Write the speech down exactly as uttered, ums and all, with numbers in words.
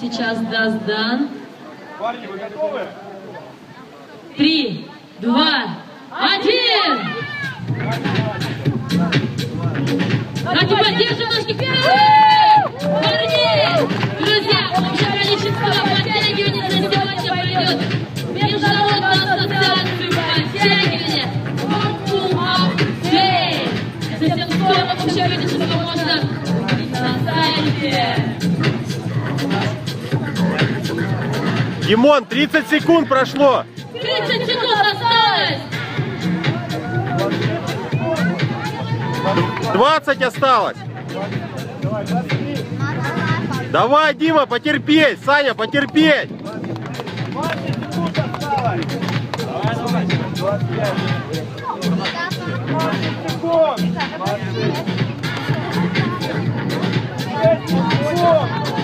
сейчас даст Дан. Парни, вы готовы? Три, два, один! Давайте поддержим ножки вперед! Парни! Друзья, общее количество подтягиваний на сегодня пойдет в Международную ассоциацию подтягивания Pum Up Day. Затем скоро общее количество можно увидеть на сайте. Димон, тридцать секунд прошло. тридцать секунд осталось. двадцать осталось. Давай, Дима, потерпеть. Саня, потерпеть. двадцать секунд осталось. Давай, давай. двадцать пять. двадцать секунд. шесть секунд.